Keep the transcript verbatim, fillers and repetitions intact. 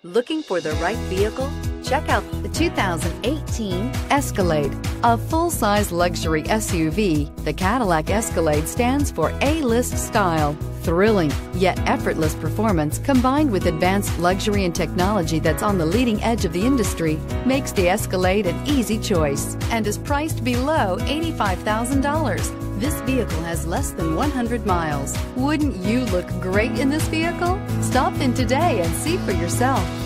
Looking for the right vehicle? Check out the two thousand eighteen Escalade. A full-size luxury S U V, the Cadillac Escalade stands for A-list style. Thrilling, yet effortless performance combined with advanced luxury and technology that's on the leading edge of the industry makes the Escalade an easy choice and is priced below eighty-five thousand dollars. This vehicle has less than one hundred miles. Wouldn't you look great in this vehicle? Stop in today and see for yourself.